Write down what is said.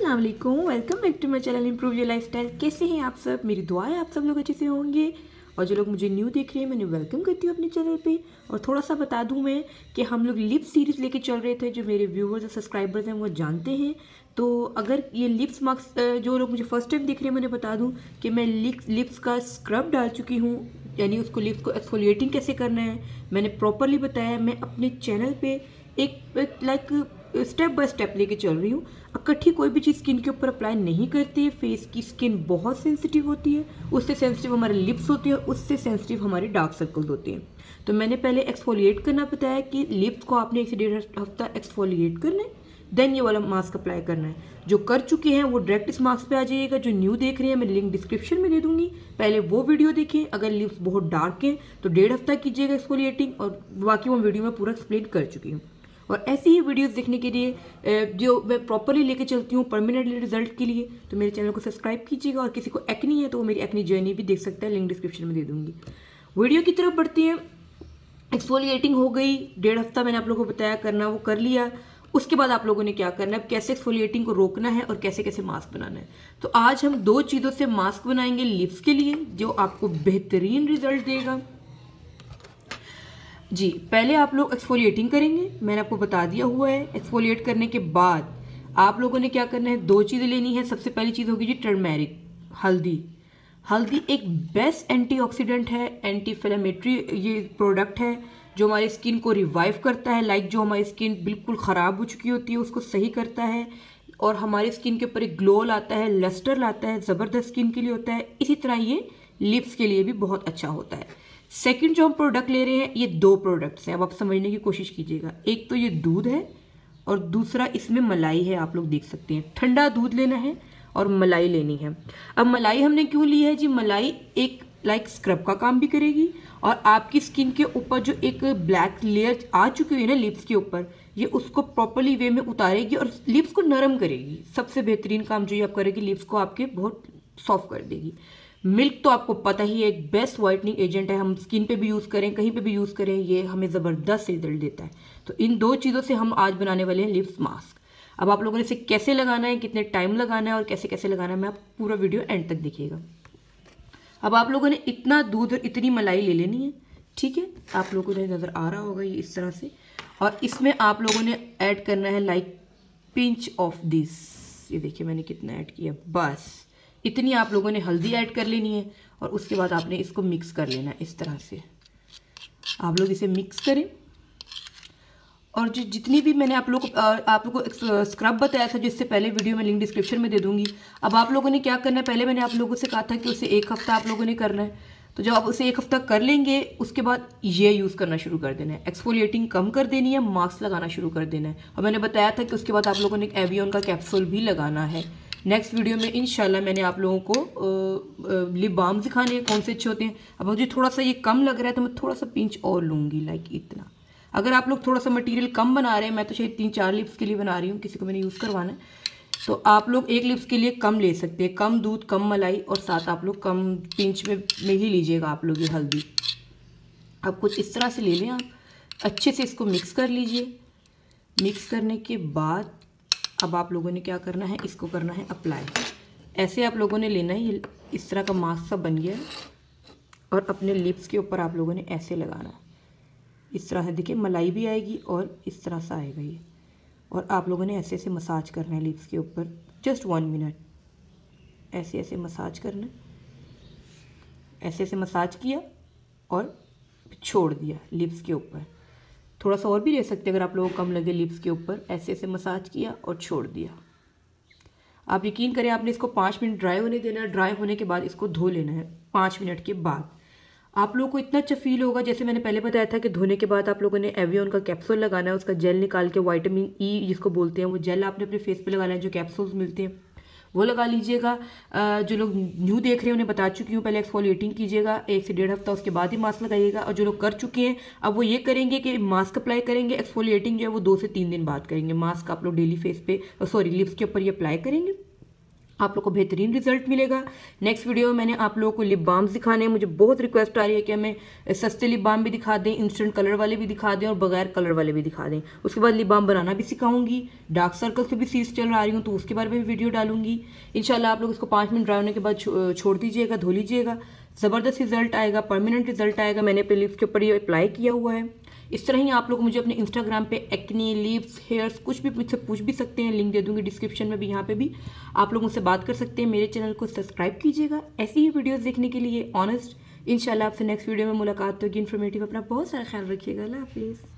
अस्सलाम वालेकुम, welcome back to my channel improve your lifestyle. कैसे हैं आप सब? मेरी दुआ है आप सब लोग अच्छे से होंगे। और जो लोग मुझे न्यू देख रहे हैं मैंने वेलकम करती हूँ अपने चैनल पे। और थोड़ा सा बता दूँ मैं कि हम लोग लिप्स सीरीज़ लेके चल रहे थे, जो मेरे व्यूवर्स और सब्सक्राइबर्स हैं वो जानते हैं। तो अगर ये लिप्स मार्क्स जो लोग मुझे फर्स्ट टाइम देख रहे हैं, मैंने बता दूँ कि मैं लिप्स का स्क्रब डाल चुकी हूँ, यानी उसको लिप्स को एक्सफोलिएटिंग कैसे करना है मैंने प्रॉपरली बताया। मैं अपने चैनल पे एक लाइक स्टेप बाय स्टेप लेके चल रही हूँ। इकट्ठी कोई भी चीज़ स्किन के ऊपर अप्लाई नहीं करती है। फेस की स्किन बहुत सेंसिटिव होती है, उससे सेंसिटिव हमारे लिप्स होते हैं, उससे सेंसिटिव हमारे डार्क सर्कल्स होते हैं। तो मैंने पहले एक्सफोलिएट करना बताया कि लिप्स को आपने 1 से 1.5 हफ्ता एक्सफोलिएट करना है, देन ये वाला मास्क अप्लाई करना है। जो कर चुके हैं वो डायरेक्ट इस मास्क पे आ जाइएगा। जो न्यू देख रहे हैं मैं लिंक डिस्क्रिप्शन में दे दूंगी, पहले वो वीडियो देखें। अगर लिप्स बहुत डार्क हैं तो 1.5 हफ्ता कीजिएगा एक्सफोलिएटिंग, और बाकी वो वीडियो में पूरा एक्सप्लेन कर चुकी हूँ। और ऐसी ही वीडियोस देखने के लिए जो मैं प्रॉपरली लेके चलती हूँ परमानेंटली रिजल्ट के लिए, तो मेरे चैनल को सब्सक्राइब कीजिएगा। और किसी को एक्नी है तो वो मेरी एक्नी जर्नी भी देख सकता है, लिंक डिस्क्रिप्शन में दे दूंगी। वीडियो की तरफ बढ़ती है। एक्सफोलिएटिंग हो गई, 1.5 हफ्ता मैंने आप लोगों को बताया करना, वो कर लिया। उसके बाद आप लोगों ने क्या करना है, कैसे एक्सफोलिएटिंग को रोकना है और कैसे कैसे मास्क बनाना है। तो आज हम 2 चीज़ों से मास्क बनाएंगे लिप्स के लिए, जो आपको बेहतरीन रिजल्ट देगा। जी, पहले आप लोग एक्सफोलिएटिंग करेंगे, मैंने आपको बता दिया हुआ है। एक्सफोलिएट करने के बाद आप लोगों ने क्या करना है, 2 चीज़ें लेनी है। सबसे पहली चीज़ होगी जी टर्मेरिक, हल्दी। हल्दी एक बेस्ट एंटीऑक्सीडेंट है, एंटी इन्फ्लेमेटरी ये प्रोडक्ट है जो हमारी स्किन को रिवाइव करता है। लाइक जो हमारी स्किन बिल्कुल ख़राब हो चुकी होती है उसको सही करता है, और हमारी स्किन के ऊपर एक ग्लो लाता है, लस्टर लाता है, ज़बरदस्त स्किन के लिए होता है। इसी तरह ये लिप्स के लिए भी बहुत अच्छा होता है। सेकंड जो हम प्रोडक्ट ले रहे हैं, ये 2 प्रोडक्ट्स हैं, अब आप समझने की कोशिश कीजिएगा। एक तो ये दूध है और दूसरा इसमें मलाई है। आप लोग देख सकते हैं, ठंडा दूध लेना है और मलाई लेनी है। अब मलाई हमने क्यों ली है जी, मलाई एक लाइक स्क्रब का काम भी करेगी, और आपकी स्किन के ऊपर जो एक ब्लैक लेयर आ चुकी है ना लिप्स के ऊपर, ये उसको प्रॉपरली वे में उतारेगी और लिप्स को नरम करेगी। सबसे बेहतरीन काम जो ये आप करेगी, लिप्स को आपके बहुत सॉफ्ट कर देगी। मिल्क तो आपको पता ही है, एक बेस्ट वाइटनिंग एजेंट है। हम स्किन पे भी यूज़ करें, कहीं पे भी यूज़ करें, ये हमें ज़बरदस्त रिजल्ट देता है। तो इन 2 चीज़ों से हम आज बनाने वाले हैं लिप्स मास्क। अब आप लोगों ने इसे कैसे लगाना है, कितने टाइम लगाना है और कैसे कैसे लगाना है, मैं आप पूरा वीडियो एंड तक देखिएगा। अब आप लोगों ने इतना दूध और इतनी मलाई ले लेनी है, ठीक है। आप लोगों को नज़र आ रहा होगा ये इस तरह से, और इसमें आप लोगों ने ऐड करना है लाइक पिंच ऑफ दिस। ये देखिए मैंने कितना ऐड किया, बस इतनी आप लोगों ने हल्दी ऐड कर लेनी है। और उसके बाद आपने इसको मिक्स कर लेना है इस तरह से। आप लोग इसे मिक्स करें, और जो जितनी भी मैंने आप लोग को स्क्रब बताया था, जिससे पहले वीडियो में लिंक डिस्क्रिप्शन में दे दूंगी। अब आप लोगों ने क्या करना है, पहले मैंने आप लोगों से कहा था कि उसे 1 हफ्ता आप लोगों ने करना है। तो जब आप उसे 1 हफ्ता कर लेंगे, उसके बाद ये यूज़ करना शुरू कर देना है। एक्सफोलिएटिंग कम कर देनी है, मास्क लगाना शुरू कर देना है। और मैंने बताया था कि उसके बाद आप लोगों ने एवियन का कैप्सूल भी लगाना है। नेक्स्ट वीडियो में इंशाल्लाह मैंने आप लोगों को लिप बाम दिखाने हैं कौन से अच्छे होते हैं। अब मुझे थोड़ा सा ये कम लग रहा है तो मैं थोड़ा सा पिंच और लूँगी, लाइक इतना। अगर आप लोग थोड़ा सा मटेरियल कम बना रहे हैं, मैं तो शायद 3-4 लिप्स के लिए बना रही हूँ, किसी को मैंने यूज़ करवाना है, तो आप लोग 1 लिप्स के लिए कम ले सकते हैं। कम दूध, कम मलाई, और साथ आप लोग कम पिंच में ही लीजिएगा आप लोग ये हल्दी। अब कुछ इस तरह से ले लें आप, अच्छे से इसको मिक्स कर लीजिए। मिक्स करने के बाद अब आप लोगों ने क्या करना है, इसको करना है अप्लाई। ऐसे आप लोगों ने लेना है, ये इस तरह का मास्क सा बन गया है, और अपने लिप्स के ऊपर आप लोगों ने ऐसे लगाना है। इस तरह से देखिए मलाई भी आएगी और इस तरह से आएगा ये। और आप लोगों ने ऐसे ऐसे मसाज करना है लिप्स के ऊपर, जस्ट 1 मिनट ऐसे ऐसे मसाज करना है। ऐसे ऐसे मसाज किया और छोड़ दिया लिप्स के ऊपर। थोड़ा सा और भी ले सकते हैं अगर आप लोगों को कम लगे लिप्स के ऊपर। ऐसे ऐसे मसाज किया और छोड़ दिया। आप यकीन करें, आपने इसको 5 मिनट ड्राई होने देना। ड्राई होने के बाद इसको धो लेना है। 5 मिनट के बाद आप लोगों को इतना अच्छा फील होगा, जैसे मैंने पहले बताया था कि धोने के बाद आप लोगों ने एवियन का कैप्सूल लगाना है। उसका जेल निकाल के, विटामिन ई जिसको बोलते हैं, वो जेल आपने अपने फेस पे लगाना है। जो कैप्सूल्स मिलते हैं वो लगा लीजिएगा। जो लोग न्यू देख रहे हैं उन्हें बता चुकी हूँ, पहले एक्सफोलिएटिंग कीजिएगा 1 से 1.5 हफ्ता, उसके बाद ही मास्क लगाइएगा। और जो लोग कर चुके हैं अब वो ये करेंगे कि मास्क अप्लाई करेंगे, एक्सफोलिएटिंग जो है वो 2 से 3 दिन बाद करेंगे। मास्क आप लोग डेली फेस पे लिप्स के ऊपर ये अप्लाई करेंगे। आप लोग को बेहतरीन रिजल्ट मिलेगा। नेक्स्ट वीडियो में मैंने आप लोगों को लिप बाम्स दिखाने हैं। मुझे बहुत रिक्वेस्ट आ रही है कि हमें सस्ते लिप बाम भी दिखा दें, इंस्टेंट कलर वाले भी दिखा दें और बगैर कलर वाले भी दिखा दें। उसके बाद लिप बाम बनाना भी सिखाऊंगी। डार्क सर्कल से भी सीरीज चल रही हूँ तो उसके बारे में भी वीडियो डालूंगी इंशाल्लाह। आप लोग इसको 5 मिनट ड्राई होने के बाद छोड़ दीजिएगा, धो लीजिएगा, ज़बरदस्त रिजल्ट आएगा, परमानेंट रिजल्ट आएगा। मैंने अपने लिप्स के ऊपर ये अप्लाई किया हुआ है। इस तरह ही आप लोग मुझे अपने इंस्टाग्राम पे एक्ने, लिप्स, हेयर्स कुछ भी मुझसे पूछ भी सकते हैं। लिंक दे दूंगी डिस्क्रिप्शन में भी, यहाँ पे भी आप लोग मुझसे बात कर सकते हैं। मेरे चैनल को सब्सक्राइब कीजिएगा ऐसी ही वीडियोस देखने के लिए। ऑनेस्ट इंशाल्लाह आपसे नेक्स्ट वीडियो में मुलाकात होगी, इन्फॉर्मेटिव। अपना बहुत सारा ख्याल रखिएगा। अल्लाह हाफिज़।